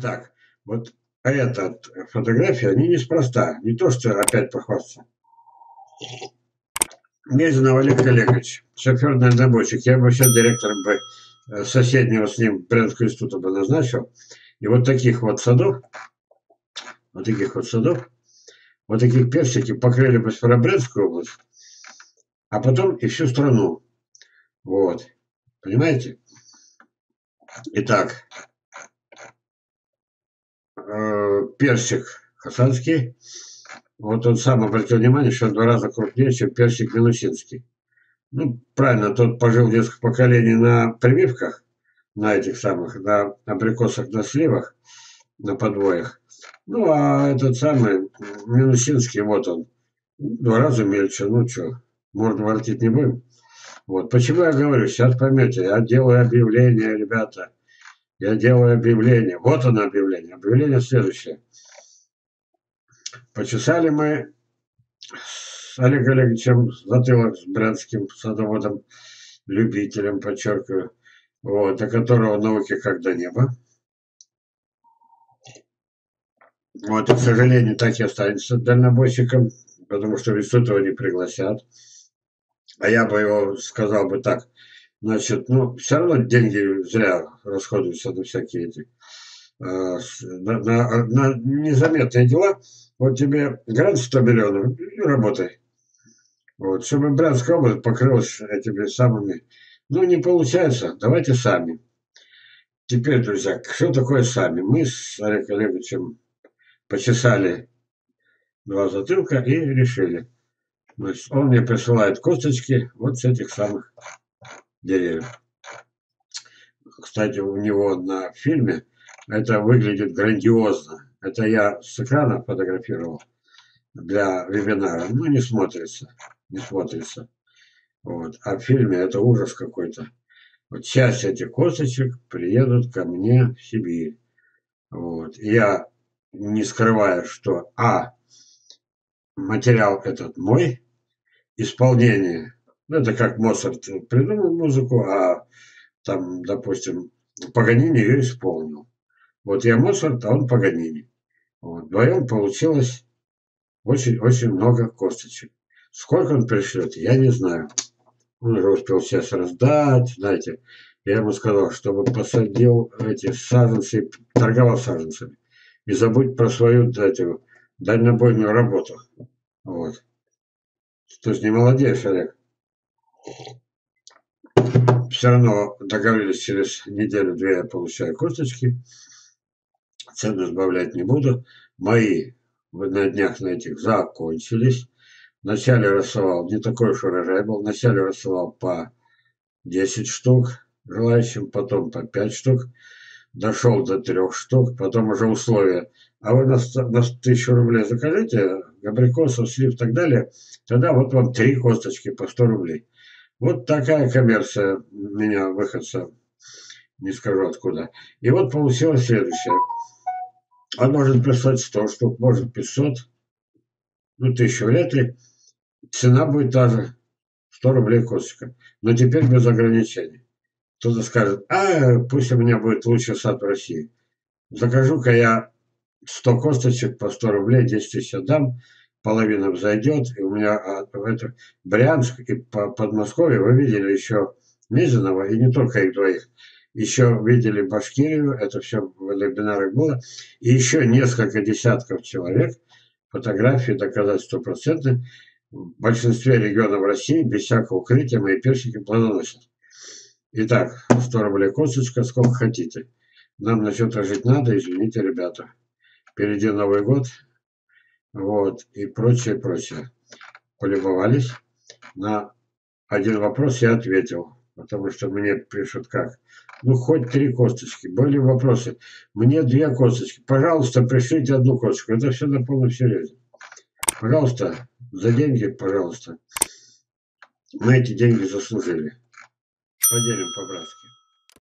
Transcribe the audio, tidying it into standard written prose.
Итак, вот эта фотография, они неспроста. Не то, что опять похвастаться. Мезенов Олег Олегович, шофер дальнобойщик. Я бы сейчас директором бы соседнего с ним Брянского института бы назначил. И вот таких вот садов, вот таких вот садов, вот таких персики покрыли бы Северобрянскую область, а потом и всю страну. Вот. Понимаете? Итак, персик хасанский. Вот он сам обратил внимание, что он в 2 раза крупнее, чем персик минусинский. Ну, правильно, тот пожил несколько поколений на прививках, на этих самых, на абрикосах, на сливах, на подвоях. Ну, а этот самый минусинский, вот он, в 2 раза мельче. Ну, что, морду воротить не будем? Вот, почему я говорю, сейчас поймете, я делаю объявление, ребята, я делаю объявление. Вот оно объявление. Объявление следующее. Почесали мы с Олегом Олеговичем затылок с брянским садоводом, любителем, подчеркиваю, вот, до которого науки как до неба. Вот, и, к сожалению, так и останется дальнобойщиком, потому что в институт его не пригласят. А я бы его сказал бы так, значит, ну, все равно деньги зря расходуются на всякие эти, на незаметные дела. Вот тебе грант 100 миллионов, и работай. Вот, чтобы Брянская область покрылась этими самыми. Ну, не получается, давайте сами. Теперь, друзья, что такое сами? Мы с Олегом Олеговичем почесали 2 затылка и решили. Значит, он мне присылает косточки вот с этих самых деревьев. Кстати, у него на фильме это выглядит грандиозно. Это я с экрана фотографировал для вебинара. Ну, не смотрится. Не смотрится. Вот. А в фильме это ужас какой-то. Вот часть этих косточек приедут ко мне в Сибирь. Вот. И я не скрываю, что материал этот мой, исполнение, ну, это как Моцарт придумал музыку, а там, допустим, Паганини ее исполнил. Вот я Моцарт, а он Паганини. Вот. Вдвоем получилось очень-очень много косточек. Сколько он пришлет, я не знаю. Он уже успел сейчас раздать, знаете. Я ему сказал, чтобы посадил эти саженцы, торговал саженцами. И забудь про свою эту, дальнобойную работу. Вот. То есть не молодеешь, Олег. Все равно договорились, через неделю-две я получаю косточки. Цену сбавлять не буду. Мои на днях на этих закончились. Вначале рассылал, не такой уж урожай был, вначале рассылал по 10 штук желающим, потом по 5 штук. Дошел до 3 штук, потом уже условия. А вы на 1000 рублей закажите, абрикосов, слив и так далее, тогда вот вам 3 косточки по 100 рублей. Вот такая коммерция меня, выходца, не скажу откуда. И вот получилось следующее. Он может прислать 100 штук, может 500, ну 1000 вряд ли. Цена будет та же, 100 рублей косточка. Но теперь без ограничений. Кто-то скажет, пусть у меня будет лучший сад в России. Закажу-ка я 100 косточек по 100 рублей, 10 тысяч отдам, половина взойдет, и у меня это, Брянск и Подмосковье, вы видели еще Мизинова, и не только их двоих, еще видели Башкирию, это все в вебинарах было, и еще несколько десятков человек, фотографии доказать стопроцентно, в большинстве регионов России без всякого укрытия мои персики плодоносят. Итак, 100 рублей косточка, сколько хотите. Нам на что-то жить надо, извините, ребята. Впереди Новый год, вот, и прочее, прочее. Полюбовались. На один вопрос я ответил, потому что мне пишут как. Ну, хоть 3 косточки. Были вопросы. Мне 2 косточки. Пожалуйста, пришлите 1 косточку. Это все на полном серьезе. Пожалуйста, за деньги, пожалуйста. Мы эти деньги заслужили. Поделим по-братски.